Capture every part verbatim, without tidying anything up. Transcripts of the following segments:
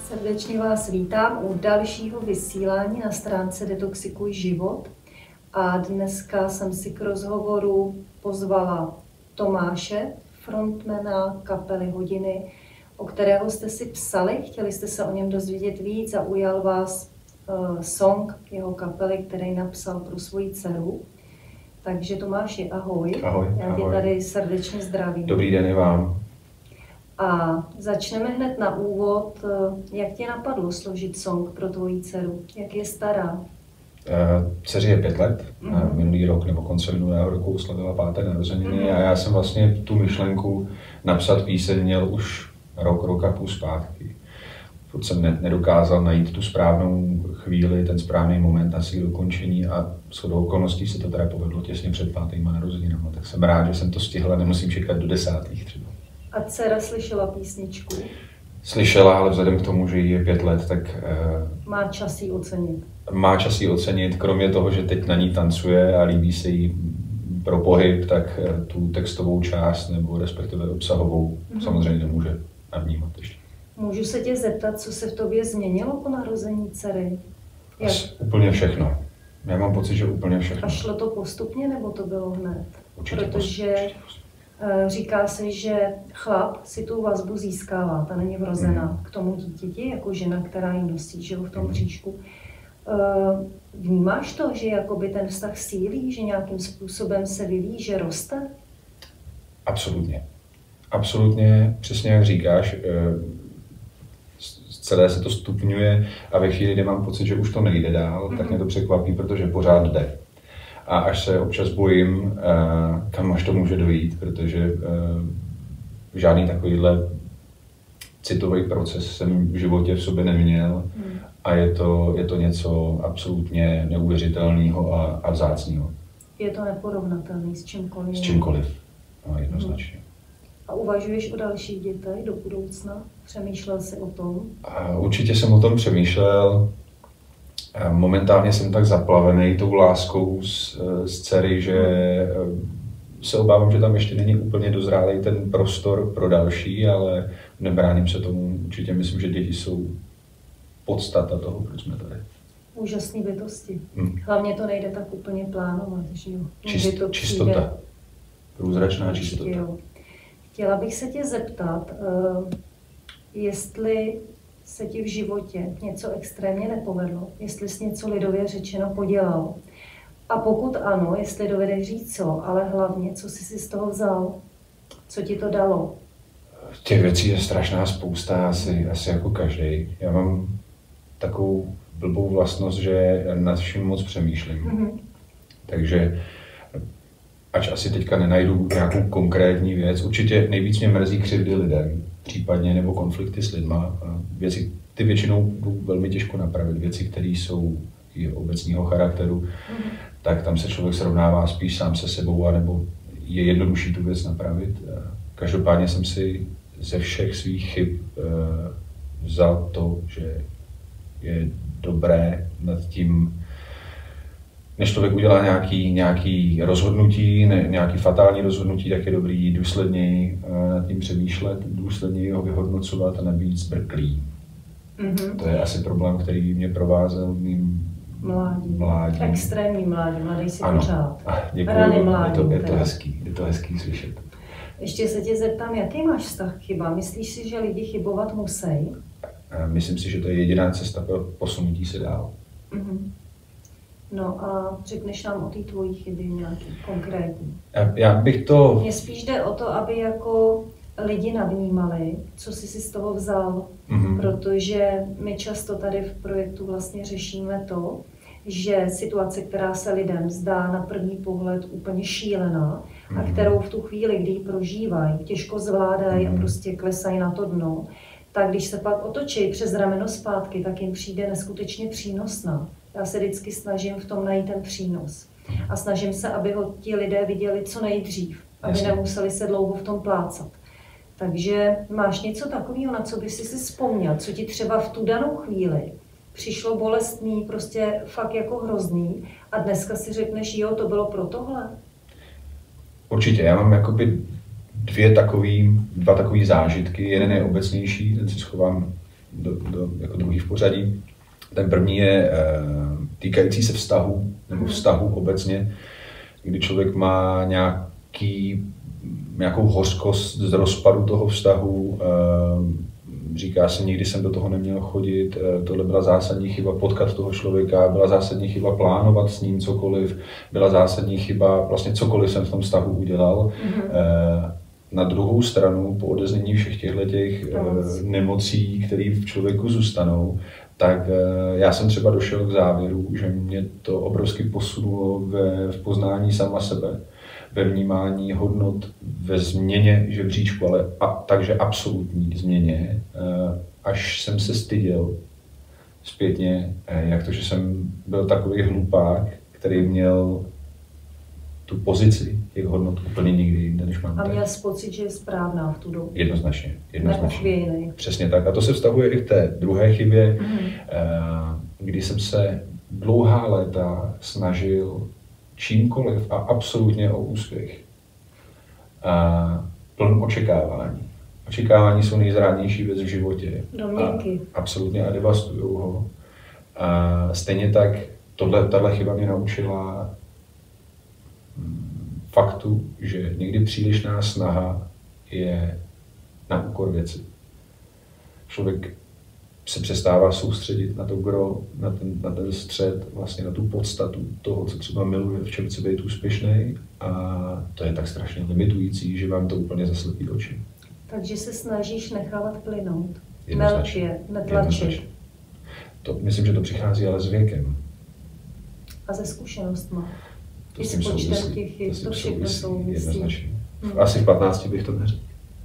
Srdečně vás vítám u dalšího vysílání na stránce Detoxikuj život. A dneska jsem si k rozhovoru pozvala Tomáše, frontmana kapely Hodiny, o kterého jste si psali, chtěli jste se o něm dozvědět víc, zaujal vás uh, song jeho kapely, který napsal pro svoji dceru. Takže Tomáši, ahoj. Ahoj, Já tě ahoj. tady srdečně zdravím. Dobrý den i vám. A začneme hned na úvod. Jak tě napadlo složit song pro tvoji dceru? Jak je stará? Dceři je pět let, Mm-hmm. minulý rok nebo konce minulého roku oslavila páté narozeniny Mm-hmm. a já jsem vlastně tu myšlenku napsat píseň měl už rok, rok a půl zpátky. Furt jsem ne, nedokázal najít tu správnou chvíli, ten správný moment asi k dokončení a shodou okolností se to teda povedlo těsně před pátýma narozeninama, tak jsem rád, že jsem to stihl a nemusím čekat do desátých třeba. A dcera slyšela písničku? Slyšela, ale vzhledem k tomu, že jí je pět let, tak uh, Má čas ji ocenit. má čas ji ocenit, kromě toho, že teď na ní tancuje a líbí se jí pro pohyb, tak uh, tu textovou část nebo respektive obsahovou Mm-hmm. samozřejmě nemůže navnímat ještě. Můžu se tě zeptat, co se v tobě změnilo po narození dcery? Jak? As úplně všechno. Já mám pocit, že úplně všechno. A šlo to postupně, nebo to bylo hned? Určitě Protože postup. říká se, že chlap si tu vazbu získává, ta není vrozená Mm. k tomu dítěti, jako žena, která ji nosí, že jo, v tom Mm. bříšku. Vnímáš to, že jakoby ten vztah sílí, že nějakým způsobem se vyvíjí, že roste? Absolutně. Absolutně, přesně jak říkáš, celé se to stupňuje a ve chvíli, kdy mám pocit, že už to nejde dál, mm-hmm. tak mě to překvapí, protože pořád jde. A až se občas bojím, kam až to může dojít, protože žádný takovýhle citový proces jsem v životě v sobě neměl Mm. a je to, je to něco absolutně neuvěřitelného a, a vzácného. Je to neporovnatelný s čímkoliv? S čímkoliv, no, jednoznačně. A uvažuješ o dalších dětech do budoucna? Přemýšlel jsi o tom? A určitě jsem o tom přemýšlel. Momentálně jsem tak zaplavený tou láskou z, z dcery, že se obávám, že tam ještě není úplně dozrálej ten prostor pro další, ale nebráním se tomu. Určitě myslím, že děti jsou podstata toho, proč jsme tady. Úžasné bytosti. Hmm. Hlavně to nejde tak úplně plánovat, že jo? Čist, to čistota. přijde. Průzračná čistota. Jo. Chtěla bych se tě zeptat, uh, jestli se ti v životě něco extrémně nepovedlo, jestli jsi něco lidově řečeno podělal. A pokud ano, jestli dovedeš říct co, ale hlavně, co jsi si z toho vzal, co ti to dalo. Těch věcí je strašná spousta, asi, asi jako každý. Já mám takovou blbou vlastnost, že nad vším moc přemýšlím. Mm-hmm. Takže ač asi teďka nenajdu nějakou konkrétní věc, určitě nejvíc mě mrzí křivdy lidem, případně nebo konflikty s lidma. Věci, ty většinou budou velmi těžko napravit, věci, které jsou i obecního charakteru, mm-hmm. tak tam se člověk srovnává spíš sám se sebou, anebo je jednodušší tu věc napravit. Každopádně jsem si ze všech svých chyb vzal to, že je dobré nad tím, než člověk udělá nějaký, nějaký rozhodnutí, ne, nějaký fatální rozhodnutí, tak je dobrý důsledněji nad tím přemýšlet, důsledněji ho vyhodnocovat a nebýt zbrklý. Mm-hmm. To je asi problém, který mě provázel mým Mládí. mládí. Extrémní mládí, mladý si Ano. pořád. Děkuji, Rany mládí, je to, je to teda. hezký, je to hezký slyšet. Ještě se tě zeptám, jaký máš vztah k chybám? Myslíš si, že lidi chybovat musí? Myslím si, že to je jediná cesta pro posunutí se dál. Mm-hmm. No a řekneš nám o té tvojí chybě nějaký konkrétní. Já bych to... Mně spíš jde o to, aby jako lidi navnímali, co jsi si z toho vzal, Mm-hmm. protože my často tady v projektu vlastně řešíme to, že situace, která se lidem zdá na první pohled úplně šílená Mm-hmm. a kterou v tu chvíli, kdy ji prožívají, těžko zvládají mm-hmm. a prostě klesají na to dno, tak když se pak otočí přes rameno zpátky, tak jim přijde neskutečně přínosná. Já se vždycky snažím v tom najít ten přínos. A snažím se, aby ho ti lidé viděli co nejdřív, aby Jasně. nemuseli se dlouho v tom plácat. Takže máš něco takového, na co by si si vzpomněl, co ti třeba v tu danou chvíli přišlo bolestný, prostě fakt jako hrozný a dneska si řekneš, jo, to bylo pro tohle? Určitě, já mám jakoby dvě takový, dva takový zážitky. Jeden je obecnější, ten si schovám do, do, jako druhý v pořadí. Ten první je týkající se vztahu, nebo vztahu obecně, kdy člověk má nějaký, nějakou hořkost z rozpadu toho vztahu, říká si, nikdy jsem do toho neměl chodit, tohle byla zásadní chyba potkat toho člověka, byla zásadní chyba plánovat s ním cokoliv, byla zásadní chyba, vlastně cokoliv jsem v tom vztahu udělal. Mm-hmm. Na druhou stranu, po odeznění všech těchto těch nemocí, které v člověku zůstanou, tak já jsem třeba došel k závěru, že mě to obrovsky posunulo ve, v poznání sama sebe, ve vnímání hodnot, ve změně žebříčku, ale a, takže absolutní změně, až jsem se styděl zpětně, jak to, že jsem byl takový hlupák, který měl tu pozici těch hodnot úplně nikdy jinde, než mám. A měl jsi pocit, že je správná v tu dobu? Jednoznačně. jednoznačně. Neochvějnej. Přesně tak. A to se vztahuje i k té druhé chybě, mm. kdy jsem se dlouhá léta snažil čímkoliv a absolutně o úspěch. A pln očekávání. Očekávání jsou nejzrádnější věc v životě. Domněnky. A absolutně a devastujou ho. A stejně tak tohle, tahle chyba mě naučila faktu, že někdy přílišná snaha je na úkor věci. Člověk se přestává soustředit na to gro, na ten, na ten střed, vlastně na tu podstatu toho, co třeba miluje, v čem chce být úspěšný, a to je tak strašně limitující, že vám to úplně zaslepí oči. Takže se snažíš nechávat plynout, Jednoznačně. melčit, netlačit. To, myslím, že to přichází ale s věkem. A ze zkušenostma. To I s počtem těch chyb, to všechno souvisí. Jednoznačně. Hmm. Asi v patnácti bych to neřekl.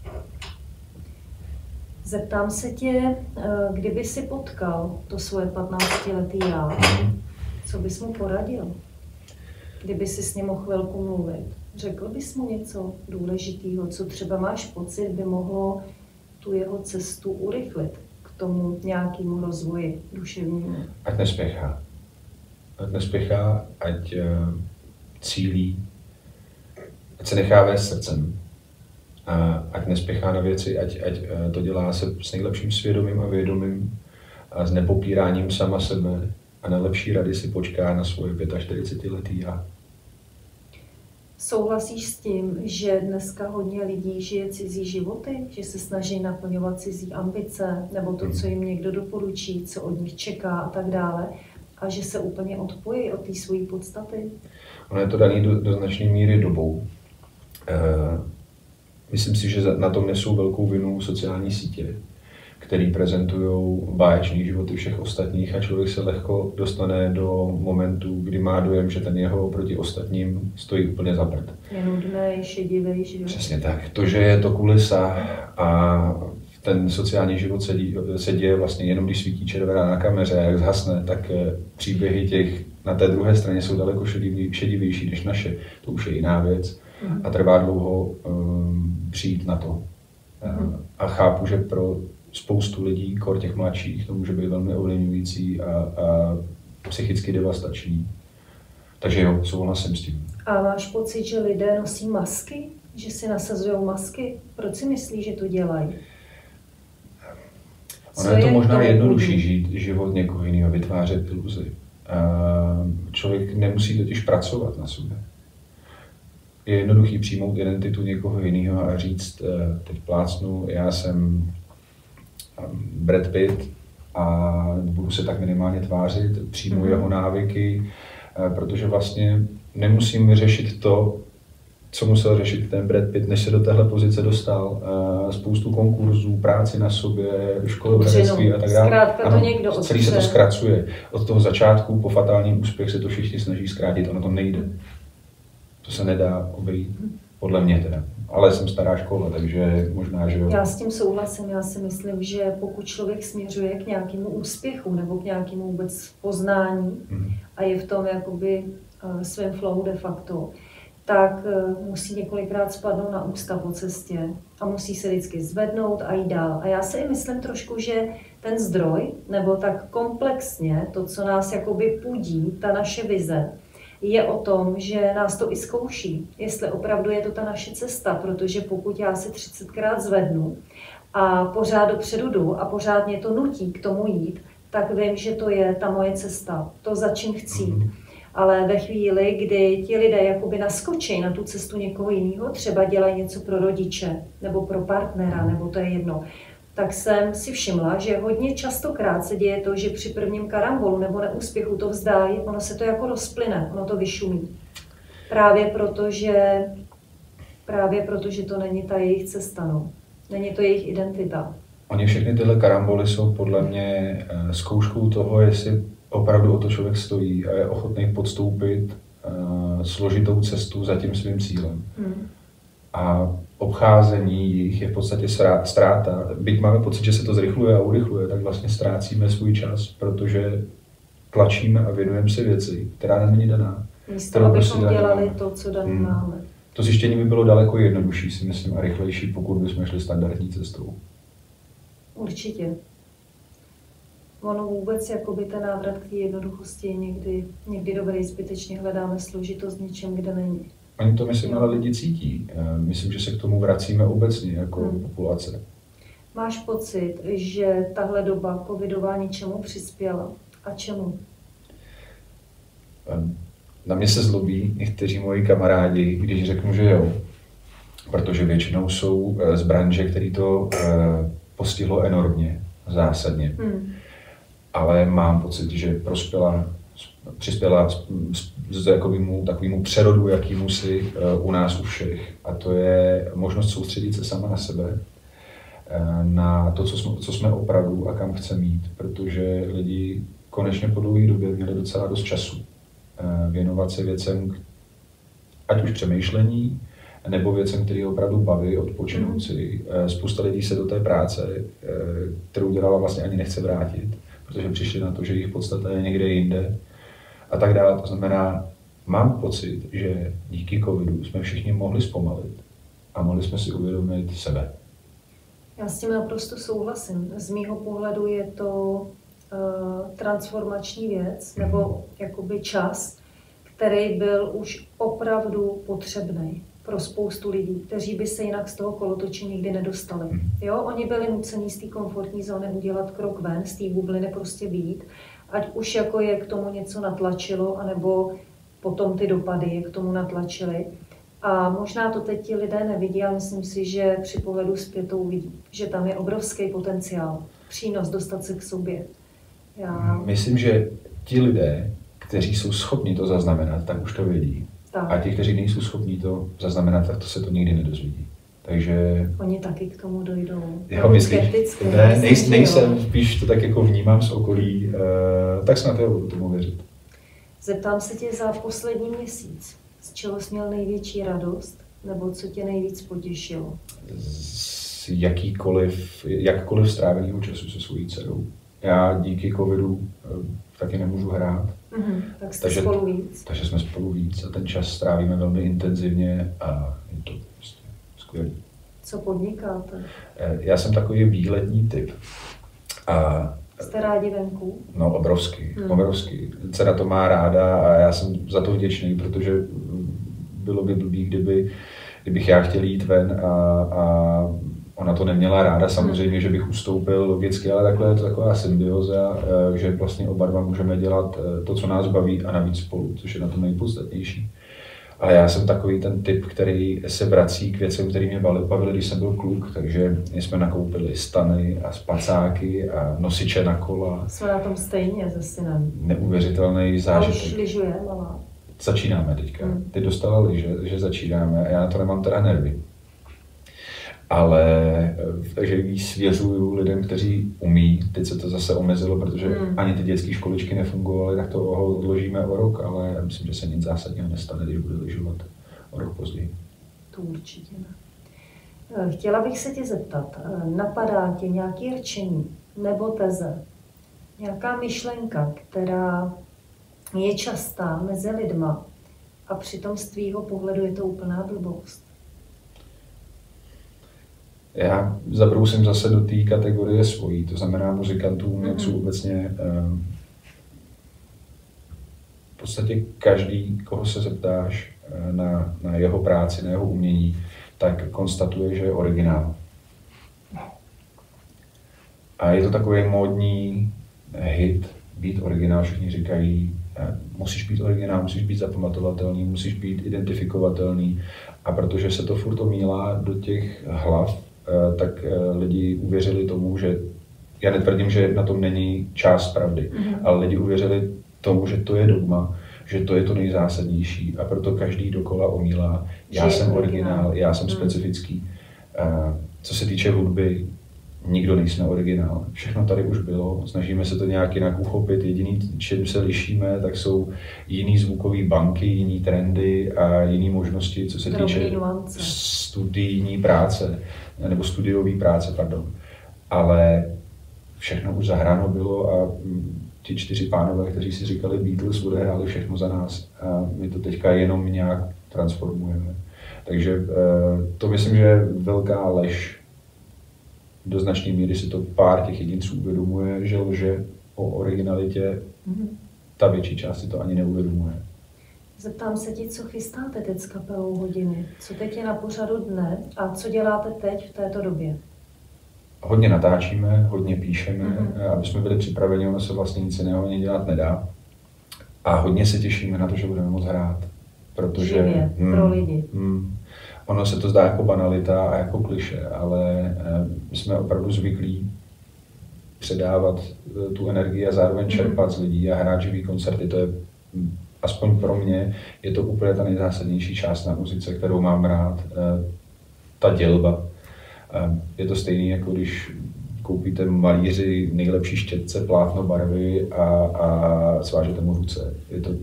Zeptám se tě, kdyby si potkal to svoje patnáctiletý já, hmm. co bys mu poradil? Kdyby si s ním mohl chvilku mluvit, řekl bys mu něco důležitého, co třeba máš pocit, by mohlo tu jeho cestu urychlit k tomu nějakému rozvoji duševnímu? Ať nespěchá. Ať nespěchá, ať uh, cílí, ať se nechá vést srdcem. A ať nespěchá na věci, ať, ať uh, to dělá se s nejlepším svědomím a vědomím a s nepopíráním sama sebe, a na lepší rady si počká na svoje čtyřicetiletý já. Souhlasíš s tím, že dneska hodně lidí žije cizí životy, že se snaží naplňovat cizí ambice, nebo to, co jim někdo doporučí, co od nich čeká a tak dále, a že se úplně odpojí od té své podstaty? Ono je to daný do, do značné míry dobou. E, myslím si, že na tom nesou velkou vinu sociální sítě, který prezentují báječný životy všech ostatních, a člověk se lehko dostane do momentu, kdy má dojem, že ten jeho oproti ostatním stojí úplně za prd. Je nudný, šedivý život. Přesně tak. To, že je to kulisa a ten sociální život se, dí, se děje vlastně jenom, když svítí červená na kameře a jak zhasne, tak příběhy těch na té druhé straně jsou daleko šedivější než naše. To už je jiná věc a trvá dlouho um, přijít na to. Mm. A chápu, že pro spoustu lidí, kor těch mladších, to může být velmi ovlivňující a, a psychicky devastační. Takže jo, souhlasím s tím. A máš pocit, že lidé nosí masky? Že si nasazují masky? Proč si myslíš, že to dělají? Ono je to možná jednodušší žít život někoho jiného, vytvářet iluzi. Člověk nemusí totiž pracovat na sobě. Je jednoduchý přijmout identitu někoho jiného a říct, teď plácnu, já jsem Brad Pitt a budu se tak minimálně tvářit, přijmu mm-hmm. jeho návyky, protože vlastně nemusím vyřešit to, co musel řešit ten Brad Pitt, než se do téhle pozice dostal. Spoustu konkurzů, práci na sobě, školy herectví a tak dále. Zkrátka to někdo odstře. Celý se to zkracuje. Od toho začátku po fatálním úspěch se to všichni snaží zkrátit, ono to nejde. To se nedá obejít, podle mě teda. Ale jsem stará škola, takže možná, že jo. Já s tím souhlasím. Já si myslím, že pokud člověk směřuje k nějakému úspěchu nebo k nějakému vůbec poznání hmm. a je v tom jakoby svým flow de facto, tak musí několikrát spadnout na ústa po cestě a musí se vždycky zvednout a jít dál. A já si i myslím trošku, že ten zdroj, nebo tak komplexně to, co nás jakoby pudí, ta naše vize, je o tom, že nás to i zkouší, jestli opravdu je to ta naše cesta, protože pokud já se třicetkrát zvednu a pořád dopředu jdu a pořád mě to nutí k tomu jít, tak vím, že to je ta moje cesta, to za čím chci jít. Ale ve chvíli, kdy ti lidé jakoby naskočí na tu cestu někoho jiného, třeba dělají něco pro rodiče, nebo pro partnera, nebo to je jedno, tak jsem si všimla, že hodně častokrát se děje to, že při prvním karambolu nebo neúspěchu to vzdají, ono se to jako rozplyne, ono to vyšumí. Právě proto, že, právě proto, že to není ta jejich cesta, no. Není to jejich identita. Oni všechny tyhle karamboly jsou podle mě zkouškou toho, jestli opravdu o to člověk stojí a je ochotný podstoupit uh, složitou cestu za tím svým cílem. Hmm. A obcházení jich je v podstatě ztráta. Byť máme pocit, že se to zrychluje a urychluje, tak vlastně ztrácíme svůj čas, protože tlačíme a věnujeme se věci, která nám není daná. Místo, abychom dělali to, co daný hmm. máme. To zjištění by bylo daleko jednodušší, si myslím, a rychlejší, pokud bychom šli standardní cestou. Určitě. Ono vůbec, jakoby ten návrat k té jednoduchosti je někdy, někdy dobrý, zbytečně hledáme složitost něčem, kde není. Oni to, myslím, ale lidi cítí. Myslím, že se k tomu vracíme obecně jako hmm. populace. Máš pocit, že tahle doba covidová něčemu přispěla? A čemu? Na mě se zlobí někteří moji kamarádi, když řeknu, že jo. Protože většinou jsou z branže, který to postihlo enormně, zásadně. Hmm. Ale mám pocit, že prospěla, přispěla k takovému přerodu, jakýmu si u nás u všech. A to je možnost soustředit se sama na sebe, na to, co jsme, co jsme opravdu a kam chceme jít. Protože lidi konečně po dlouhé době měli docela dost času věnovat se věcem, ať už přemýšlení, nebo věcem, které opravdu baví, odpočinout si. Spousta lidí se do té práce, kterou dělala, vlastně ani nechce vrátit, protože přišli na to, že jejich podstata je někde jinde a tak dále. To znamená, mám pocit, že díky covidu jsme všichni mohli zpomalit a mohli jsme si uvědomit sebe. Já s tím naprosto souhlasím. Z mýho pohledu je to uh, transformační věc, mm. nebo jakoby čas, který byl už opravdu potřebný pro spoustu lidí, kteří by se jinak z toho kolotoče nikdy nedostali. Mm. Jo, oni byli nuceni z té komfortní zóny udělat krok ven, z té bubliny prostě být, ať už jako je k tomu něco natlačilo, anebo potom ty dopady je k tomu natlačily. A možná to teď ti lidé nevidí, ale myslím si, že při pohledu zpět to uvidí, že tam je obrovský potenciál, přínos dostat se k sobě. Já... Myslím, že ti lidé, kteří jsou schopni to zaznamenat, tak už to vědí. Tak. A ti, kteří nejsou schopni to zaznamenat, tak to se to nikdy nedozvědí. Takže... Oni taky k tomu dojdou. Jo, myslíš? Ne, nej, nejsem, spíš to tak jako vnímám z okolí, uh, tak snad já budu tomu věřit. Zeptám se tě za poslední měsíc. Z čeho jsi měl největší radost, nebo co tě nejvíc potěšilo? Z jakýkoliv, jakkoliv stráveného času se svojí dcerou. Já díky covidu uh, taky nemůžu hrát. Mm-hmm, tak jste takže, spolu víc. Takže jsme spolu víc a ten čas strávíme velmi intenzivně a je to prostě skvělé. Co podnikáte? Já jsem takový výletní typ. A jste rádi venku? No, obrovský, hmm. obrovský. Dcera to má ráda a já jsem za to vděčný, protože bylo by blbý, kdyby, kdybych já chtěl jít ven a, a ona to neměla ráda. Samozřejmě, že bych ustoupil logicky, ale takhle je to taková symbioza, že vlastně oba dva můžeme dělat to, co nás baví a navíc spolu, což je na tom nejpodstatnější. Ale já jsem takový ten typ, který se vrací k věcem, který mě bavili, když jsem byl kluk, takže jsme nakoupili stany a spacáky a nosiče na kola. Jsme na tom stejně se synem. Neuvěřitelný zážitek. A už lyžuje malá. Začínáme teďka. Hmm. Ty dostala lyže, že začínáme a já na to nemám teda nervy. Ale takže ji svěřuju lidem, kteří umí. Teď se to zase omezilo, protože hmm. ani ty dětské školičky nefungovaly, tak to odložíme o rok, ale myslím, že se nic zásadního nestane, když bude lyžovat o rok později. To určitě ne. Chtěla bych se tě zeptat, napadá tě nějaké rčení nebo teze, nějaká myšlenka, která je častá mezi lidma a přitom z tvýho pohledu je to úplná blbost? Já zabrousím zase do té kategorie svojí, to znamená muzikantům, mm-hmm. jak jsou obecně um, v podstatě každý, koho se zeptáš na, na jeho práci, na jeho umění, tak konstatuje, že je originál. A je to takový módní hit, být originál, všichni říkají, musíš být originál, musíš být zapamatovatelný, musíš být identifikovatelný. A protože se to furt omílá do těch hlav, tak lidi uvěřili tomu, že, já netvrdím, že na tom není část pravdy, mm-hmm. ale lidi uvěřili tomu, že to je dogma, že to je to nejzásadnější a proto každý dokola omílá. Já jsem originál, originál, já jsem mm. specifický. Co se týče hudby, nikdo nejsme originál. Všechno tady už bylo, snažíme se to nějak jinak uchopit. Jediný, čím se lišíme, tak jsou jiný zvukové banky, jiný trendy a jiné možnosti, co se týče studijní práce, nebo studiové práce, pardon. Ale všechno už zahráno bylo a ti čtyři pánové, kteří si říkali Beatles, odehráli všechno za nás. A my to teďka jenom nějak transformujeme. Takže to myslím, že je velká lež. Do značné míry si to pár těch jedinců uvědomuje, že lže o originalitě, mm-hmm. ta větší část si to ani neuvědomuje. Zeptám se ti, co chystáte teď s kapelou Hodiny? Co teď je na pořadu dne a co děláte teď v této době? Hodně natáčíme, hodně píšeme, mm-hmm. aby jsme byli připraveni, ono se vlastně nic jiného ani dělat nedá. A hodně se těšíme na to, že budeme moct hrát. Protože, živě, hmm, pro lidi. Hmm, ono se to zdá jako banalita a jako kliše, ale my jsme opravdu zvyklí předávat tu energii a zároveň čerpat mm-hmm. z lidí a hrát živý koncerty. To je, aspoň pro mě, je to úplně ta nejzásadnější část na muzice, kterou mám rád. Ta dělba. Je to stejné, jako když koupíte malíři nejlepší štětce, plátno, barvy a, a svážete mu ruce. Je to...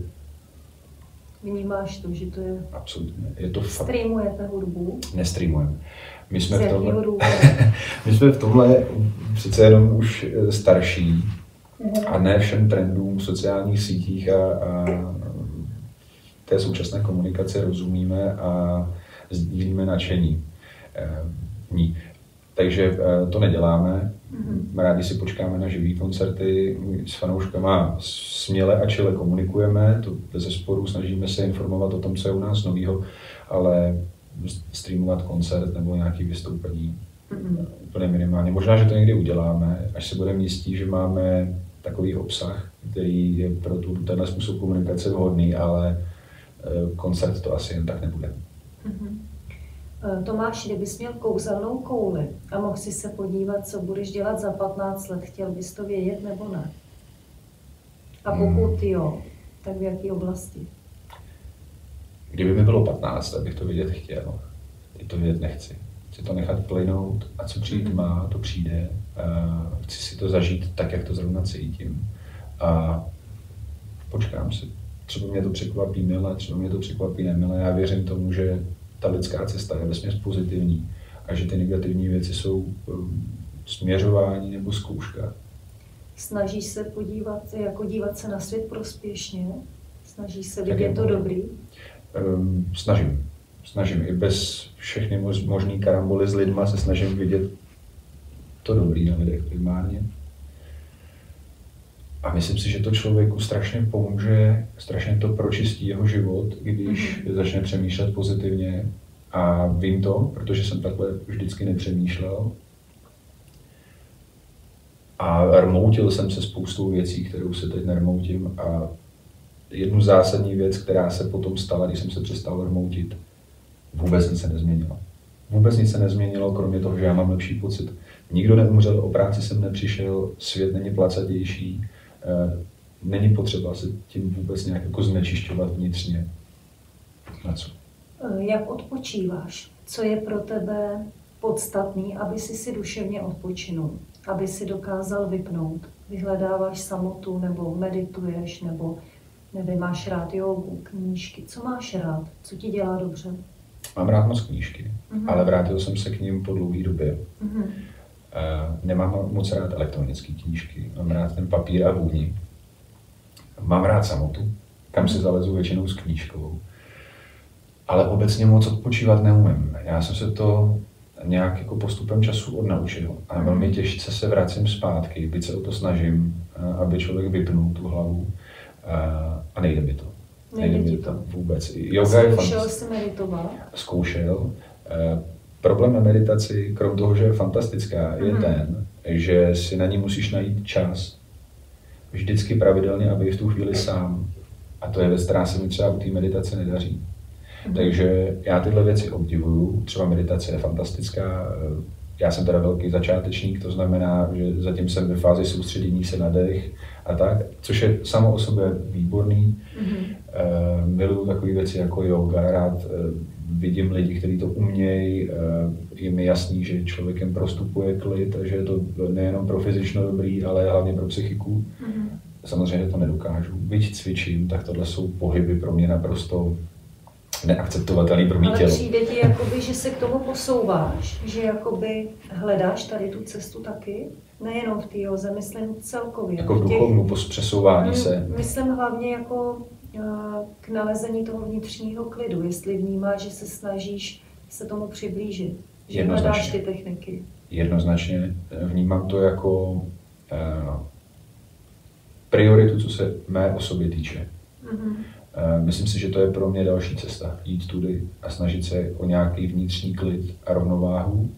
Vnímáš to, že to je... Absolutně. Je to fakt... Streamujete hudbu? Nestreamujeme. My jsme, v tomhle... My jsme v tomhle přece jenom už starší mm-hmm. a ne všem trendům v sociálních sítích a, a té současné komunikaci rozumíme a sdílíme nadšení. Ní. Takže to neděláme. Mm-hmm. Rádi si počkáme na živý koncerty, s fanouškama směle a čile komunikujeme, to bezesporu snažíme se informovat o tom, co je u nás novýho, ale streamovat koncert nebo nějaké vystoupení mm-hmm. úplně minimálně. Možná, že to někdy uděláme, až se budeme jistí, že máme takový obsah, který je pro tu, tenhle způsob komunikace vhodný, ale koncert to asi jen tak nebude. Mm-hmm. Tomáš, kdybys měl kouzelnou kouli a mohl si se podívat, co budeš dělat za patnáct let, chtěl bys to vědět nebo ne? A pokud jo, tak v jaké oblasti? Kdyby mi bylo patnáct, tak bych to vědět chtěl. Teď to vědět nechci. Chci to nechat plynout a co přijít má, to přijde. Chci si to zažít tak, jak to zrovna cítím. A počkám si. Třeba mě to překvapí milé, třeba mě to překvapí nemilé. Já věřím tomu, že ta lidská cesta je vesměs pozitivní a že ty negativní věci jsou um, směřování nebo zkouška. Snažíš se podívat, jako dívat se na svět prospěšně? Snažíš se vidět to dobrý? Um, snažím. Snažím. I bez všechny možné karamboly s lidma se snažím vidět to dobrý na lidech primárně. A myslím si, že to člověku strašně pomůže, strašně to pročistí jeho život, když mm-hmm. začne přemýšlet pozitivně. A vím to, protože jsem takhle vždycky nepřemýšlel. A rmoutil jsem se spoustou věcí, kterou se teď nermoutím. A jednu zásadní věc, která se potom stala, když jsem se přestal rmoutit, vůbec nic se nezměnilo. Vůbec nic se nezměnilo, kromě toho, že já mám lepší pocit. Nikdo neumřel, o práci jsem nepřišel, svět není placatější. Není potřeba se tím vůbec nějak jako znečišťovat vnitřně. Na co? Jak odpočíváš? Co je pro tebe podstatný, aby si si duševně odpočinul? Aby si dokázal vypnout? Vyhledáváš samotu, nebo medituješ, nebo nevím, máš rád jogu, knížky? Co máš rád? Co ti dělá dobře? Mám rád moc knížky, mm-hmm. ale vrátil jsem se k nim po dlouhé době. Mm-hmm. Uh, nemám moc rád elektronické knížky, mám rád ten papír a vůni. Mám rád samotu, kam si zalezu většinou s knížkou. Ale obecně moc odpočívat neumím. Já jsem se to nějak jako postupem času odnaučil a velmi těžce se vracím zpátky, byť se o to snažím, aby člověk vypnul tu hlavu a nejde mi to. Nejde, nejde mi to vůbec. Yoga je Zkoušel jsi meditovat? Zkoušel. problém na meditaci, krom toho, že je fantastická, je Mhm. ten, že si na ní musíš najít čas. Vždycky pravidelně, aby v tu chvíli sám. A to je věc, která se mi třeba u té meditace nedaří. Mhm. Takže já tyhle věci obdivuju. Třeba meditace je fantastická. Já jsem teda velký začátečník, to znamená, že zatím jsem ve fázi soustředění se na dech a tak, což je samo o sobě výborný. Mhm. Uh, miluju takové věci jako yoga, rád uh, vidím lidi, kteří to umějí, uh, je mi jasný, že člověkem prostupuje klid, takže je to nejenom pro fyzično dobrý, ale hlavně pro psychiku. Mhm. Samozřejmě to nedokážu. Byť cvičím, tak tohle jsou pohyby pro mě naprosto neakceptovatelný pro mý Ale tělo. přijde ti, jakoby, že se k tomu posouváš, že jakoby hledáš tady tu cestu taky, nejenom v té józe, myslím celkově. Jako v těch- duchovnu pos- přesouvání Hmm, se. Myslím hlavně jako uh, k nalezení toho vnitřního klidu, jestli vnímáš, že se snažíš se tomu přiblížit, že Jednoznačně. hledáš ty techniky. Jednoznačně vnímám to jako uh, prioritu, co se mé osoby týče. Mhm. Uh, myslím si, že to je pro mě další cesta. Jít tudy a snažit se o nějaký vnitřní klid a rovnováhu. Uh,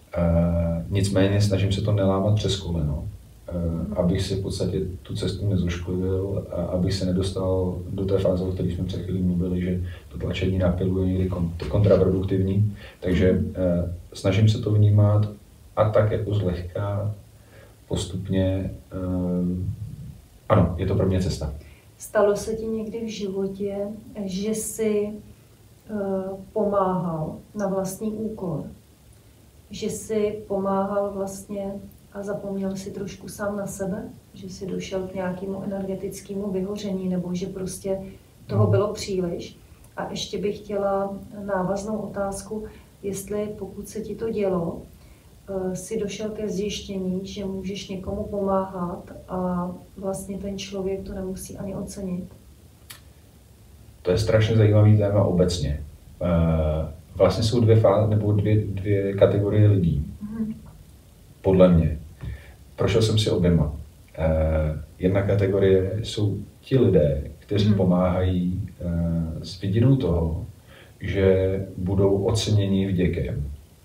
nicméně snažím se to nelámat přes koleno, uh, abych si v podstatě tu cestu nezošklivil a abych se nedostal do té fáze, o které jsme před chvílí mluvili, že to tlačení na pilu je někdy kon- kontraproduktivní. Takže uh, snažím se to vnímat a tak jako zlehka, postupně. Uh, ano, je to pro mě cesta. Stalo se ti někdy v životě, že jsi uh, pomáhal na vlastní úkor? Že jsi pomáhal vlastně a zapomněl si trošku sám na sebe? Že jsi došel k nějakému energetickému vyhoření nebo že prostě toho bylo příliš? A ještě bych chtěla návaznou otázku, jestli pokud se ti to dělo, uh, si došel ke zjištění, že můžeš někomu pomáhat a vlastně ten člověk to nemusí ani ocenit. To je strašně zajímavý téma obecně. Vlastně jsou dvě fáze, nebo dvě, dvě kategorie lidí. Mhm. Podle mě. Prošel jsem si oběma. Jedna kategorie jsou ti lidé, kteří Mhm. pomáhají s vidinou toho, že budou oceněni vděkem.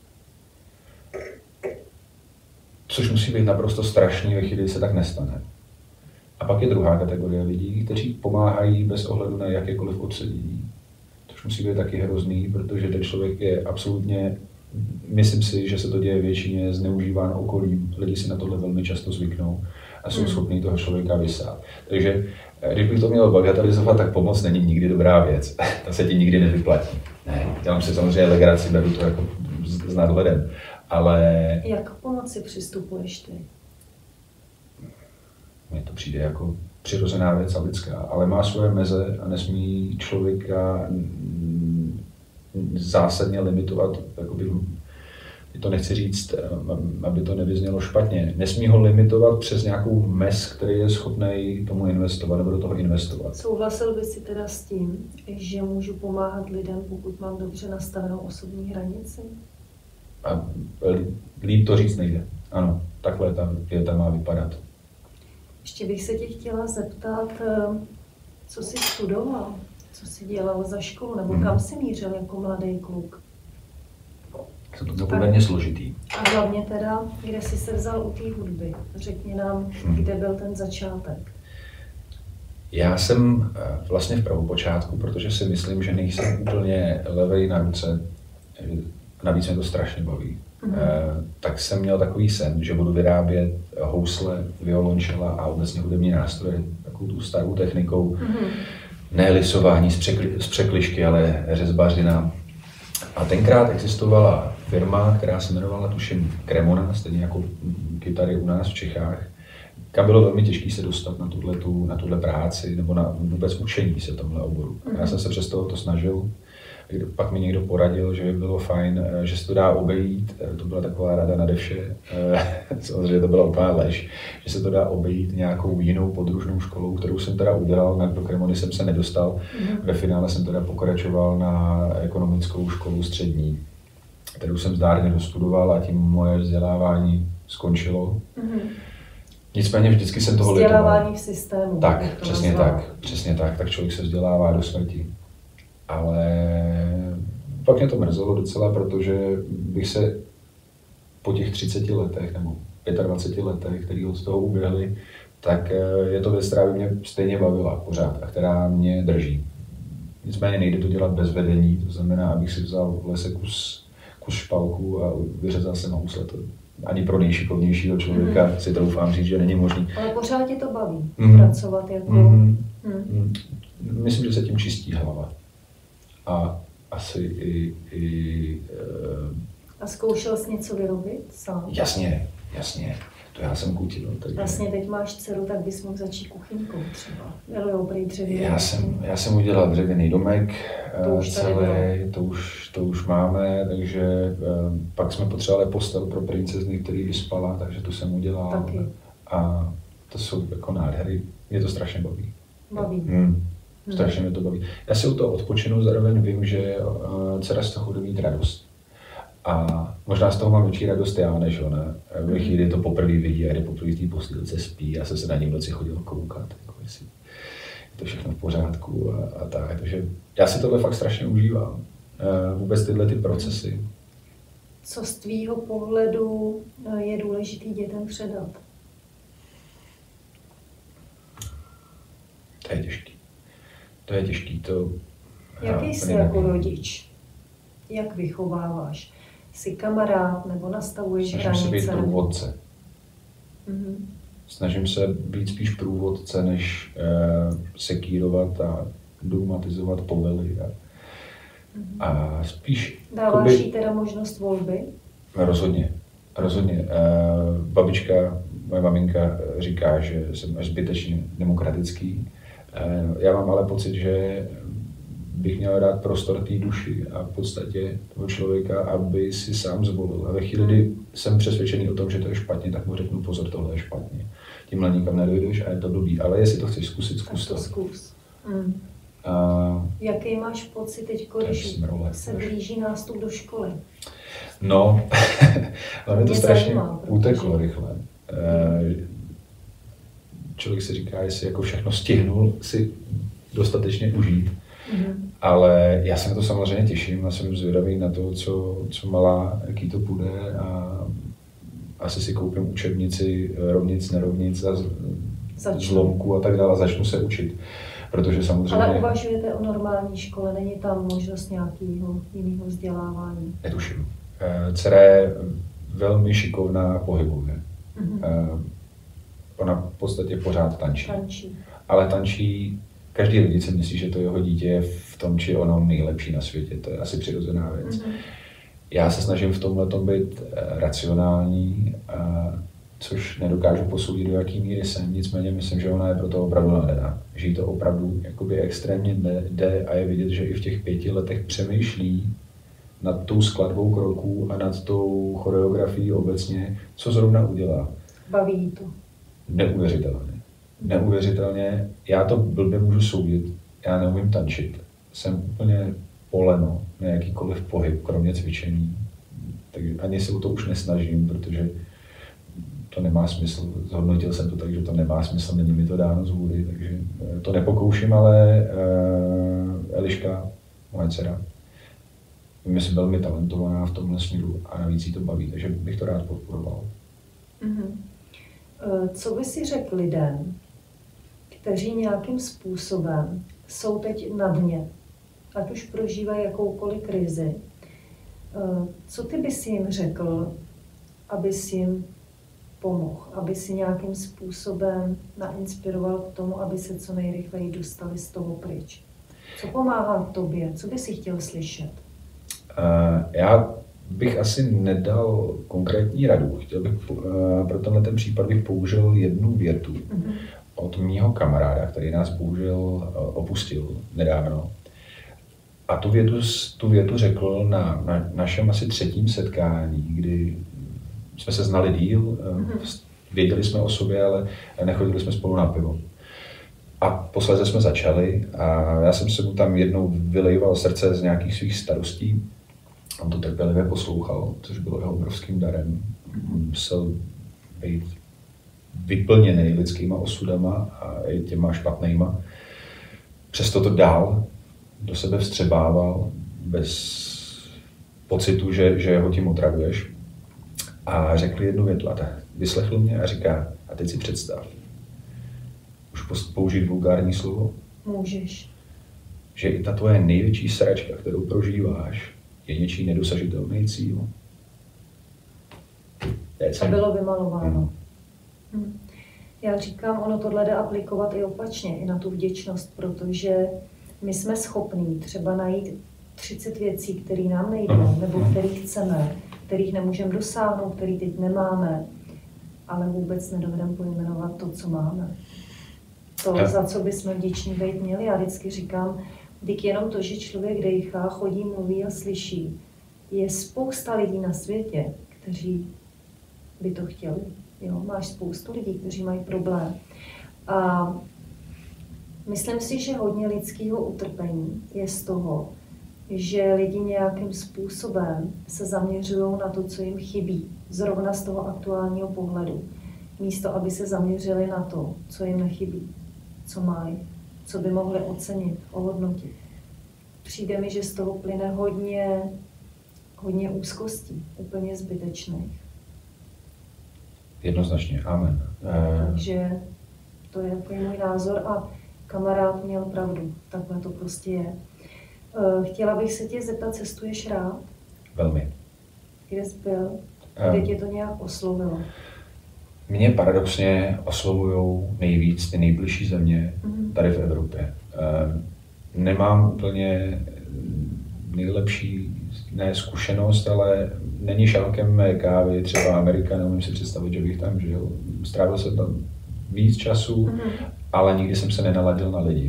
Což musí být naprosto strašný, ve chvíli se tak nestane. A pak je druhá kategorie lidí, kteří pomáhají bez ohledu na jakékoliv ocenění. Což musí být taky hrozný, protože ten člověk je absolutně, myslím si, že se to děje většině, zneužíván okolím. Lidi si na tohle velmi často zvyknou a jsou Hmm. schopní toho člověka vysát. Takže když bych to měl bagatelizovat, tak pomoc není nikdy dobrá věc. Ta se ti nikdy nevyplatí. Ne, dělám si samozřejmě legraci, beru to jako s s nadhledem. Ale Jak k pomoci přistupuješ ty? mně to přijde jako přirozená věc a lidská, ale má svoje meze a nesmí člověka mm, zásadně limitovat, jakoby, to nechci říct, aby to nevyznělo špatně, nesmí ho limitovat přes nějakou mez, který je schopný tomu investovat nebo do toho investovat. Souhlasil by si teda s tím, že můžu pomáhat lidem, pokud mám dobře nastavenou osobní hranici? A líp to říct nejde. Ano, takhle ta věta má vypadat. Ještě bych se tě chtěla zeptat, co jsi studoval, co jsi dělal za školu, nebo Hmm. kam jsi mířil jako mladý kluk? To bylo poměrně složitý. A hlavně teda, kde jsi se vzal u té hudby? Řekni nám, Hmm. kde byl ten začátek. Já jsem eh, vlastně v pravopočátku, protože si myslím, že nejsem úplně levej na ruce, eh, navíc mě to strašně baví. Mhm. Eh, tak jsem měl takový sen, že budu vyrábět housle, violončela a obecně hudební nástroje, takovou tu starou technikou, Mhm. ne lisování z, překli, z překližky, ale řezbařina. A tenkrát existovala firma, která se jmenovala tuším Cremona, stejně jako kytary u nás v Čechách, kam bylo velmi těžké se dostat na tuhle, na tuhle práci nebo na vůbec učení se tomhle oboru. Mhm. Já jsem se přes toho to snažil. Pak mi někdo poradil, že by bylo fajn, že se to dá obejít. To byla taková rada nade vše. Samozřejmě to byla úplná lež, že se to dá obejít nějakou jinou podružnou školou, kterou jsem teda udělal, na do Cremony jsem se nedostal. Mhm. Ve finále jsem teda pokračoval na ekonomickou školu střední, kterou jsem zdárně dostudoval a tím moje vzdělávání skončilo. Mhm. Nicméně vždycky jsem toho litoval. Vzdělávání v systému. Tak, jak to přesně nazvala. tak, přesně tak, tak člověk se vzdělává do smrti. Ale pak mě to mrzelo docela, protože bych se po těch třiceti letech nebo dvaceti pěti letech, které od toho uběhly, tak je to věc, která by mě stejně bavila pořád a která mě drží. Nicméně nejde to dělat bez vedení, to znamená, abych si vzal v lese kus, kus špalku a vyřezal jsem housle. To ani pro nejšikovnějšího člověka mm. si troufám říct, že není možný. Ale pořád tě to baví, mm. pracovat jako... Mm. Mm. Myslím, že se tím čistí hlava. A asi i... i uh... A zkoušel jsi něco vyrobit sám? Jasně, jasně. To já jsem kutil. Takže... Vlastně teď máš dceru, tak bys mohl začít kuchyňkou třeba. Milujou prý dřevěný. Já jsem, já jsem udělal dřevěný domek, to už celý, to už, to už máme, takže um, pak jsme potřebovali postel pro princezny, který vyspala, takže to jsem udělal. Taky. A to jsou jako nádhery, mě to strašně baví. Baví. Hmm. Strašně mě to baví. Já si od toho odpočinu, zároveň vím, že uh, dcera z toho bude mít radost. A možná z toho mám větší radost já, než ona. Ve chvíli to poprvé vidí a jde poprvé v té postýlce spí. Já jsem se na ní v noci chodil koukat, jako jestli je to všechno v pořádku a, a tak. Takže já si tohle fakt strašně užívám. Vůbec tyhle ty procesy. Co z tvýho pohledu je důležitý dětem předat? To je těžký. To je těžký. To, Jaký jsi jako rodič? Jak vychováváš? Jsi kamarád nebo nastavuješ Snažím hranice? Snažím se být průvodce. Mm-hmm. Snažím se být spíš průvodce, než uh, sekírovat a dogmatizovat povely. A, mm-hmm. a spíš... Dáváš jí teda možnost volby? Rozhodně. Rozhodně. Uh, babička, moje maminka říká, že jsem až zbytečně demokratický. Uh, já mám ale pocit, že bych měl dát prostor té duši a v podstatě toho člověka, aby si sám zvolil. A ve chvíli, kdy jsem přesvědčený o tom, že to je špatně, tak mu řeknu pozor, tohle je špatně. Tímhle nikam nedojdeš a je to blbý. Ale jestli to chceš zkusit, zkus to. Zkus. Mm. A... Jaký máš pocit teď, když se blíží nástup do školy? No, ale to strašně zajímá, uteklo protože... rychle. Mm. Člověk si říká, jestli jako všechno stihnul si dostatečně užít. Mm-hmm. Ale já se na to samozřejmě těším a jsem zvědavý na to, co, co malá, jaký to bude a asi si koupím učebnici rovnic, nerovnic a zlomku a tak dále a začnu se učit. Protože samozřejmě... Ale uvažujete o normální škole, není tam možnost nějakého jiného vzdělávání? Netuším. Dcera je velmi šikovná, pohybuje. Mm-hmm. Ona v podstatě pořád tančí. Tančí. Ale tančí. Každý rodič si myslí, že to jeho dítě je v tom či onom nejlepší na světě. To je asi přirozená věc. Mm-hmm. Já se snažím v tomhletom být racionální, a, což nedokážu posoudit, do jaký míry jsem. Nicméně myslím, že ona je pro to opravdu nadaná. Že jí to opravdu jakoby extrémně jde, jde a je vidět, že i v těch pěti letech přemýšlí nad tou skladbou kroků a nad tou choreografií obecně, co zrovna udělá. Baví jí to. Neuvěřitelně. Neuvěřitelně, já to blbě můžu soudit, já neumím tančit, jsem úplně poleno na jakýkoliv pohyb, kromě cvičení, takže ani se o to už nesnažím, protože to nemá smysl, zhodnotil jsem to tak, že to nemá smysl, není mi to dáno z hůry, takže to nepokouším, ale uh, Eliška, moje dcera, je velmi talentovaná v tomhle směru a navíc jí to baví, takže bych to rád podporoval. Mm-hmm. Co by si řekl lidem, kteří nějakým způsobem jsou teď na dně, ať už prožívají jakoukoliv krizi, co ty bys jim řekl, aby si jim pomohl, aby si nějakým způsobem nainspiroval k tomu, aby se co nejrychleji dostali z toho pryč? Co pomáhá tobě? Co bys si chtěl slyšet? Uh, já bych asi nedal konkrétní radu. Chtěl bych, uh, pro tenhle ten případ bych použil jednu větu mm-hmm. od mýho kamaráda, který nás bohužel uh, opustil nedávno. A tu větu, tu větu řekl na, na našem asi třetím setkání, kdy jsme se znali díl, uh, mm-hmm. věděli jsme o sobě, ale nechodili jsme spolu na pivo. A posledně jsme začali a já jsem se mu tam jednou vylejval srdce z nějakých svých starostí. On to trpělivě poslouchal, což bylo jeho obrovským darem. Musel být vyplněný lidskýma osudama a i těma špatnýma. Přesto to dál do sebe vstřebával bez pocitu, že, že ho tím otravuješ. A řekl jednu větu a tak vyslechl mě a říká, a teď si představ, už použít vulgární slovo? Můžeš. Že i ta tvoje největší sračka, kterou prožíváš, je něčí nedosažitelný cíl. To bylo vymalováno. Hmm. Hmm. Já říkám, ono tohle jde aplikovat i opačně, i na tu vděčnost, protože my jsme schopní třeba najít třicet věcí, které nám nejdou, hmm. nebo které chceme, kterých nemůžeme dosáhnout, který teď nemáme, ale vůbec nedovedeme pojmenovat to, co máme. To, ja. za co bychom vděční být měli. Já vždycky říkám, dík jenom to, že člověk dejchá, chodí, mluví a slyší. Je spousta lidí na světě, kteří by to chtěli. Jo? Máš spoustu lidí, kteří mají problém. A myslím si, že hodně lidského utrpení je z toho, že lidi nějakým způsobem se zaměřují na to, co jim chybí, zrovna z toho aktuálního pohledu, místo aby se zaměřili na to, co jim nechybí, co mají, co by mohli ocenit, ohodnotit. Přijde mi, že z toho plyne hodně, hodně úzkostí, úplně zbytečných. Jednoznačně, amen. Takže to je takový můj názor a kamarád měl pravdu, takhle to prostě je. Chtěla bych se tě zeptat, cestuješ rád? Velmi. Kde jsi byl? Kde tě to nějak oslovilo? Mě paradoxně oslovují nejvíc ty nejbližší země tady v Evropě. Nemám úplně nejlepší ne zkušenost, ale není šálkem mé kávy, třeba Amerika, neumím si představit, že bych tam žil. Strávil jsem tam víc času, mm. ale nikdy jsem se nenaladil na lidi.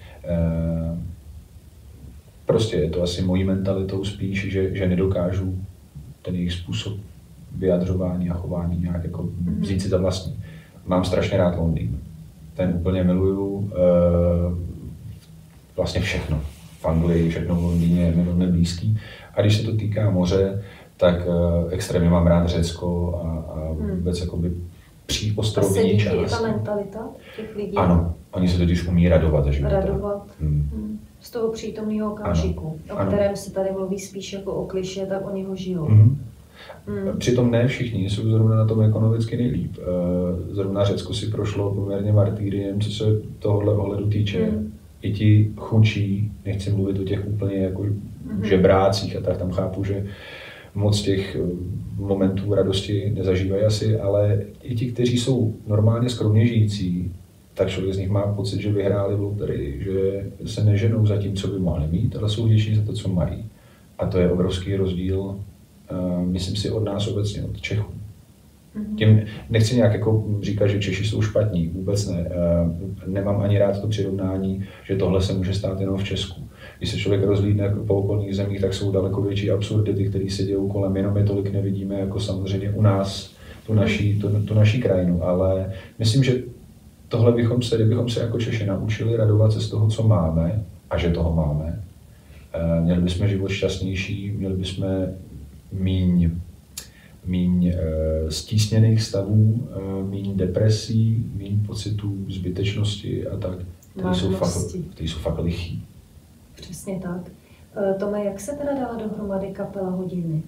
Prostě je to asi mojí mentalitou spíš, že, že nedokážu ten jejich způsob vyjadřování a chování nějak jako vzít si to vlastní. Mám strašně rád Londýn. Ten úplně miluju. Vlastně všechno. V Anglii, všechno v Londýně je mi velmi blízký. A když se to týká moře, tak extrémně mám rád Řecko a, a vůbec hmm. jakoby příostrovní část. A sedí ta mentalita těch lidí? Ano, oni se totiž umí radovat ze života. Radovat. Hmm. Hmm. Z toho přítomného okamžiku, ano. o ano. kterém se tady mluví spíš jako o klišé, tak oni ho žijou. Hmm. Hmm. Přitom ne všichni jsou zrovna na tom ekonomicky nejlíp. Zrovna Řecko si prošlo poměrně martýriem, co se tohohle ohledu týče. Hmm. I ti chudší, nechci mluvit o těch úplně jako mm-hmm. žebrácích a tak, tam chápu, že moc těch momentů radosti nezažívají asi, ale i ti, kteří jsou normálně skromně žijící, tak člověk z nich má pocit, že vyhráli v loterii, že se neženou za tím, co by mohli mít, ale jsou vděční za to, co mají. A to je obrovský rozdíl, myslím si, od nás obecně, od Čechů. Tím nechci nějak jako říkat, že Češi jsou špatní, vůbec ne. Nemám ani rád to přirovnání, že tohle se může stát jenom v Česku. Když se člověk rozhlídne po okolních zemích, tak jsou daleko větší absurdity, které se dějou kolem, jenom je tolik nevidíme jako samozřejmě u nás, tu naší, tu, tu naší krajinu. Ale myslím, že tohle bychom se, kdybychom se jako Češi naučili radovat se z toho, co máme, a že toho máme, měli bychom život šťastnější, měli bychom míň míň e, stísněných stavů, e, míň depresí, míň pocitů zbytečnosti a tak, které jsou, jsou fakt lichý. Přesně tak. E, Tome, jak se teda dala dohromady kapela Hodiny?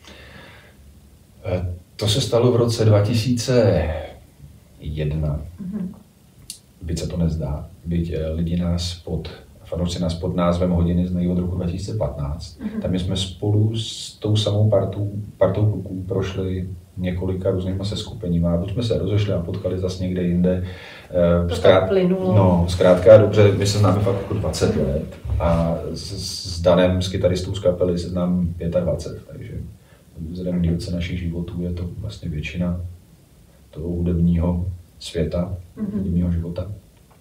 E, to se stalo v roce dva tisíce jedna. Mm-hmm. Byť se to nezdá, byť e, lidi nás pod fanoušci nás pod názvem Hodiny znají od roku dva tisíce patnáct. Mm-hmm. Tam jsme spolu s tou samou partou, partou kluků prošli několika různýma seskupeníma. Buď jsme se rozešli a potkali zase někde jinde. To Zkrát, plynulo. No, zkrátka dobře, my se známe fakt jako dvacet let a s, s Danem, s kytaristou z kapely, se znám dvacet pět, takže vzhledem k dílce našich životů je to vlastně většina toho hudebního světa, mm-hmm. hudebního života.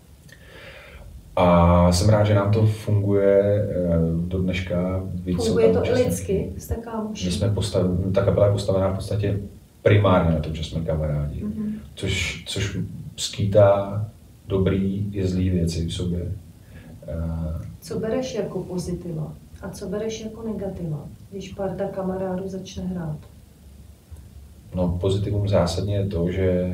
A jsem rád, že nám to funguje do dneška. Víc funguje to i lidsky, jste kámoši. My jsme postav, ta kapela je postavená v podstatě primárně na tom, že jsme kamarádi, mm-hmm. což, což skýtá dobrý i zlý věci v sobě. Co bereš jako pozitiva a co bereš jako negativa, když parta kamarádů začne hrát? No, pozitivum zásadně je to, že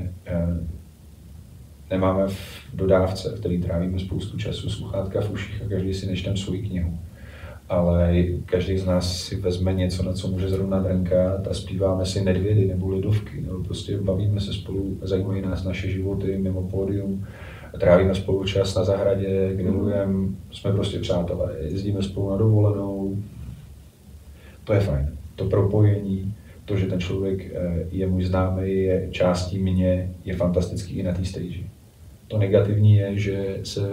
nemáme v dodávce, v který trávíme spoustu času, sluchátka v uších a každý si nečtem svou knihu. ale každý z nás si vezme něco, na co může zrovna drnkat a zpíváme si Nedvědy nebo Lidovky, nebo prostě bavíme se spolu, zajímají nás naše životy mimo pódium, trávíme spolu čas na zahradě, grillujeme, jsme prostě přátelé, jezdíme spolu na dovolenou. To je fajn. To propojení, to, že ten člověk je můj známý, je částí mě, je fantastický i na té stage. To negativní je, že se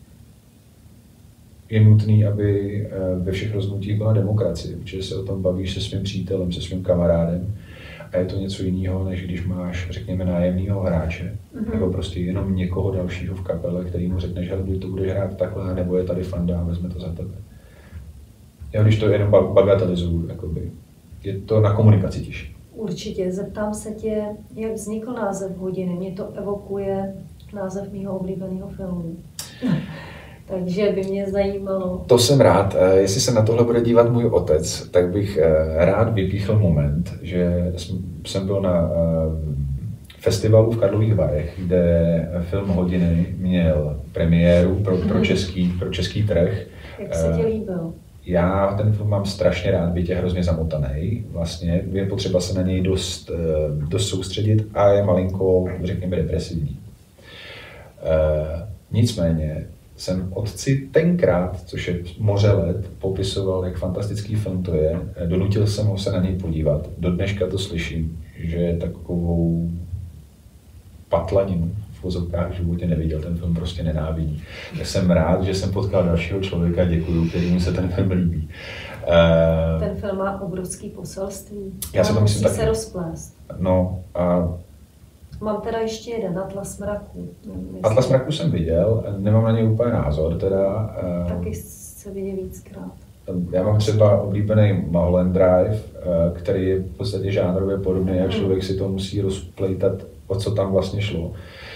je nutný, aby ve všech rozhodnutích byla demokracie, protože se o tom bavíš se svým přítelem, se svým kamarádem a je to něco jiného, než když máš, řekněme, nájemného hráče, mm-hmm. nebo prostě jenom někoho dalšího v kapele, který mu řekne, že buď to budeš hrát takhle, nebo je tady fanda a vezme to za tebe. Já když to jenom bagatelizuju, jakoby, je to na komunikaci těžší. Určitě. Zeptám se tě, jak vznikl název Hodiny. Mě to evokuje název mýho oblíbeného filmu. Takže by mě zajímalo. To jsem rád. Jestli se na tohle bude dívat můj otec, tak bych rád vypíchl moment, že jsem byl na festivalu v Karlových Varech, kde film Hodiny měl premiéru pro, pro, český, pro český trh. Jak se ti líbil? Já ten film mám strašně rád, byť je hrozně zamotaný. Vlastně je potřeba se na něj dost, dost soustředit a je malinko, řekněme, depresivní. Nicméně jsem otci tenkrát, což je moře let, popisoval, jak fantastický film to je. Donutil jsem ho se na něj podívat. Do dneška to slyším, že je takovou patlaninu v vozovkách v životě neviděl, ten film prostě nenávidí. Já jsem rád, že jsem potkal dalšího člověka, děkuju, kterému se ten film líbí. Ten film má obrovský poselství. Já se to myslím taky. Se rozplést. No a mám teda ještě jeden, Atlas mraků. Atlas mraků jsem viděl, nemám na něj úplně názor teda. Taky se viděl víckrát. Já mám třeba oblíbený Mulholland Drive, který je v podstatě žánrově podobný a člověk si to musí rozplejtat, o co tam vlastně šlo.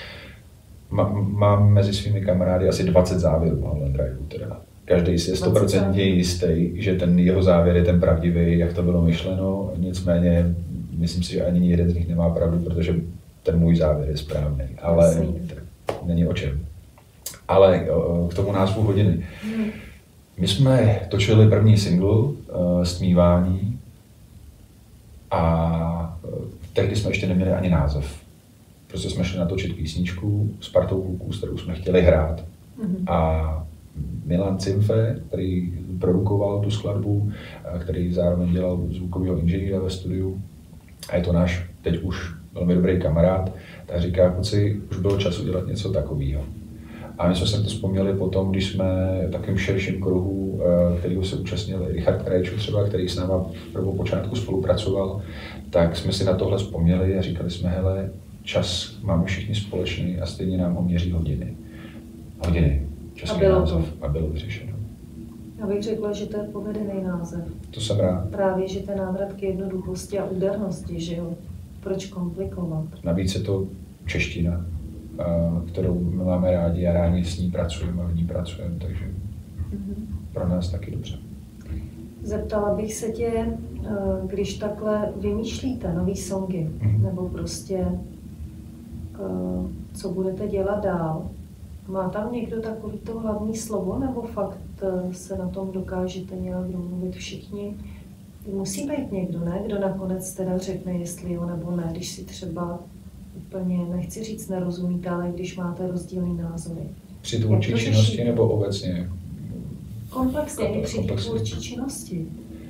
Mám mezi svými kamarády asi dvacet závěrů Mulholland Drive, teda. Každý si je sto procent jistý, že ten jeho závěr je ten pravdivý, jak to bylo myšleno, nicméně myslím si, že ani jeden z nich nemá pravdu, protože ten můj závěr je správný, ale není o čem. Ale k tomu názvu Hodiny. My jsme točili první single uh, Stmívání a tehdy jsme ještě neměli ani název. Prostě jsme šli natočit písničku s partou kluků, s kterou jsme chtěli hrát. Mm-hmm. A Milan Cimfe, který produkoval tu skladbu, který zároveň dělal zvukového inženýra ve studiu, a je to náš teď už velmi dobrý kamarád, tak říká, kluci, už bylo čas udělat něco takového. A my jsme se to vzpomněli potom, když jsme v takovém širším kruhu, kterého se účastnil Richard Krajčů třeba, který s náma v prvopočátku spolupracoval, tak jsme si na tohle vzpomněli a říkali jsme, hele, čas máme všichni společný a stejně nám ho měří hodiny. Hodiny. Český a název. A bylo vyřešeno. Já bych řekla, že to je povedený název. To jsem rád. Právě, že ten návrat k jednoduchosti a údernosti, že jo? Proč komplikovat? Navíc je to čeština, kterou my máme rádi a rádi s ní pracujeme a v ní pracujeme, takže mm-hmm. pro nás taky dobře. Zeptala bych se tě, když takhle vymýšlíte nový songy, mm-hmm. nebo prostě co budete dělat dál, má tam někdo takový to hlavní slovo, nebo fakt se na tom dokážete nějak domluvit všichni? Musí být někdo, ne? Kdo nakonec teda řekne, jestli jo nebo ne, když si třeba úplně, nechci říct nerozumíte, ale když máte rozdílný názory. Při tvůrčí činnosti nebo obecně? Komplexně, i při tvůrčí činnosti.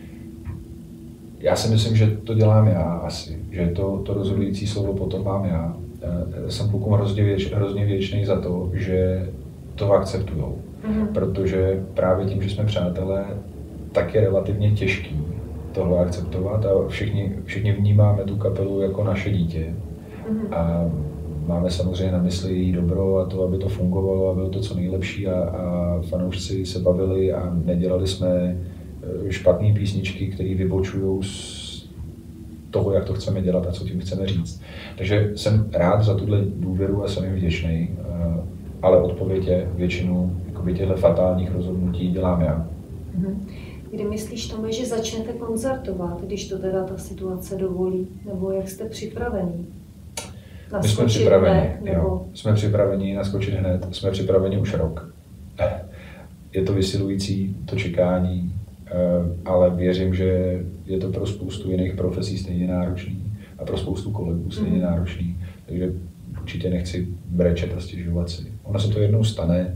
Já si myslím, že to dělám já asi, že to, to rozhodující slovo potom mám já. Já jsem klukům hrozně, věč, hrozně věčný za to, že to akceptujou. Mm-hmm. Protože právě tím, že jsme přátelé, tak je relativně těžký tohle akceptovat a všichni, všichni vnímáme tu kapelu jako naše dítě. Mm-hmm. A máme samozřejmě na mysli její dobro a to, aby to fungovalo a bylo to co nejlepší a, a fanoušci se bavili a nedělali jsme špatné písničky, které vybočují z toho, jak to chceme dělat a co tím chceme říct. Takže jsem rád za tuhle důvěru a jsem jim vděčný, ale odpověď je většinu těchto fatálních rozhodnutí dělám já. Kdy myslíš, Tome, že začnete koncertovat, když to teda ta situace dovolí, nebo jak jste připravení? My jsme připraveni, hned, nebo... jo. Jsme připraveni naskočit hned, jsme připraveni už rok. Je to vysilující, to čekání. ale věřím, že je to pro spoustu jiných profesí stejně náročný a pro spoustu kolegů stejně náročný, takže určitě nechci brečet a stěžovat si. Ono se to jednou stane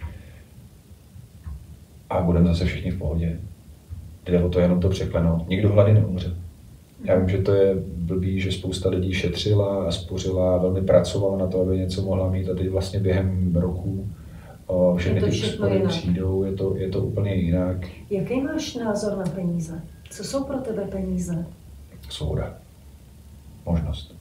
a budeme zase všichni v pohodě. Jde o to jenom to překlenout. Nikdo hlady neumře. Já vím, že to je blbý, že spousta lidí šetřila a spořila a velmi pracovala na to, aby něco mohla mít a teď vlastně během roku o, všechny ty úspory přijdou, je to, je to úplně jinak. Jaký máš názor na peníze? Co jsou pro tebe peníze? Svoboda. Možnost.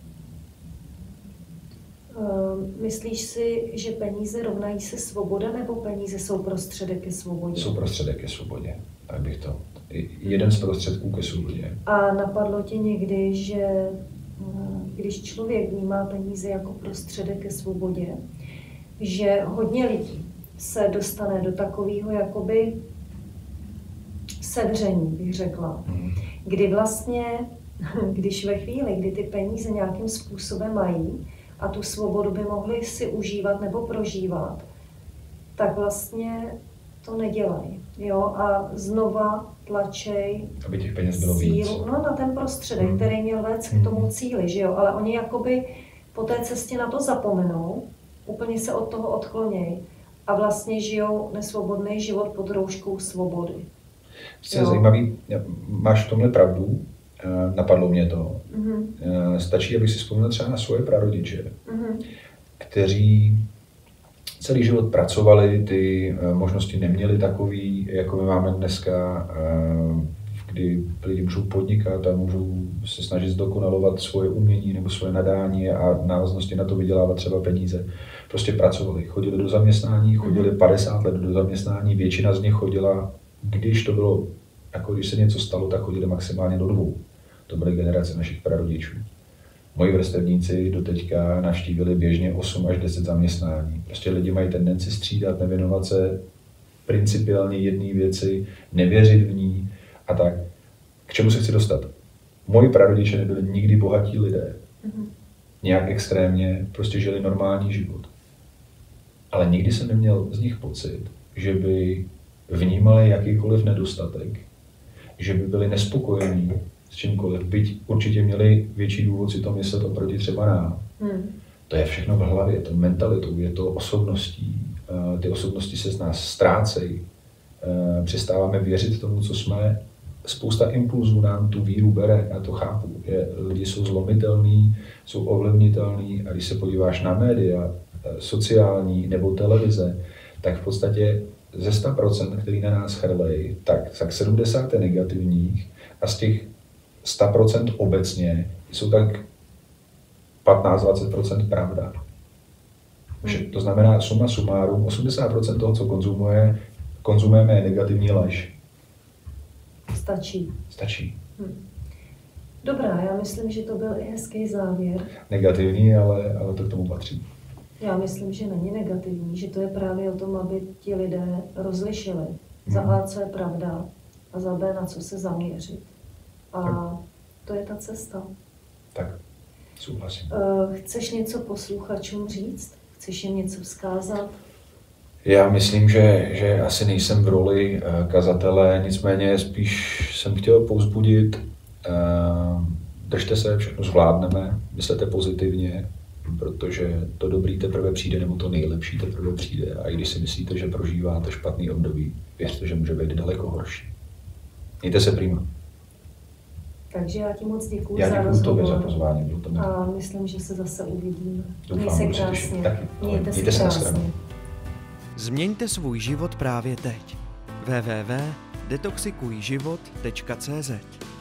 Myslíš si, že peníze rovnají se svoboda, nebo peníze jsou prostředek ke svobodě? Jsou prostředek ke svobodě, tak bych to. Jeden z prostředků ke svobodě. A napadlo tě někdy, že když člověk vnímá peníze jako prostředek ke svobodě, že hodně lidí se dostane do takového jakoby sevření, bych řekla, hmm. kdy vlastně, když ve chvíli, kdy ty peníze nějakým způsobem mají, a tu svobodu by mohli si užívat nebo prožívat, tak vlastně to nedělají. Jo? A znova tlačej aby těch peněz bylo víc. No, na ten prostředek, mm. který měl vést k tomu cíli, že jo? Ale oni jakoby po té cestě na to zapomenou, úplně se od toho odklonějí a vlastně žijou nesvobodný život pod rouškou svobody. To je zajímavý, máš v tomhle pravdu. Napadlo mě to. Mm-hmm. Stačí, abych si vzpomněl třeba na svoje prarodiče, mm-hmm. kteří celý život pracovali, ty možnosti neměli takový, jako my máme dneska, kdy lidi můžou podnikat a můžou se snažit zdokonalovat svoje umění nebo svoje nadání a návaznosti na to vydělávat třeba peníze. Prostě pracovali, chodili do zaměstnání, chodili mm-hmm. padesát let do zaměstnání, většina z nich chodila, když to bylo, jako když se něco stalo, tak chodili maximálně do dvou. To byly generace našich prarodičů. Moji vrstevníci doteďka navštívili běžně osm až deset zaměstnání. Prostě lidi mají tendenci střídat, nevěnovat se principiálně jedné věci, nevěřit v ní a tak. K čemu se chci dostat? Moji prarodiče nebyli nikdy bohatí lidé. Mm-hmm. Nějak extrémně, prostě žili normální život. Ale nikdy jsem neměl z nich pocit, že by vnímali jakýkoliv nedostatek, že by byli nespokojení s čímkoliv, byť určitě měli větší důvod si to myslet oproti třeba nám. Hmm. To je všechno v hlavě, to mentalitou, je to osobností. Ty osobnosti se z nás ztrácejí. Přestáváme věřit tomu, co jsme. Spousta impulzů nám tu víru bere, já to chápu. Je, lidi jsou zlomitelní, jsou ovlivnitelní a když se podíváš na média, sociální nebo televize, tak v podstatě ze sto procent, který na nás chrlejí, tak, tak sedmdesát je negativních a z těch sto procent obecně jsou tak patnáct až dvacet procent pravda. Hmm. To znamená suma sumárum, osmdesát procent toho, co konzumuje, konzumujeme, je negativní lež. Stačí. Stačí. Hmm. Dobrá, já myslím, že to byl i hezký závěr. Negativní, ale, ale to k tomu patří. Já myslím, že není negativní, že to je právě o tom, aby ti lidé rozlišili. Hmm. Za A, co je pravda, a za B, na co se zaměřit. A tak. To je ta cesta. Tak, souhlasím. Chceš něco posluchačům říct? Chceš jim něco vzkázat? Já myslím, že, že asi nejsem v roli kazatele, nicméně spíš jsem chtěl povzbudit. Držte se, všechno zvládneme, myslete pozitivně, protože to dobrý teprve přijde, nebo to nejlepší teprve přijde. A i když si myslíte, že prožíváte špatný období, věřte, že může být daleko horší. Mějte se prima. Takže já ti moc děkuji já za děkuji rozhovor. Tobě za pozvání. Bylo to mě. A myslím, že se zase uvidíme. Doufám, Měj se krásně. Taky. Mějte se Mějte krásně. Se Změňte svůj život právě teď. w w w tečka detoxikujživot tečka cé zet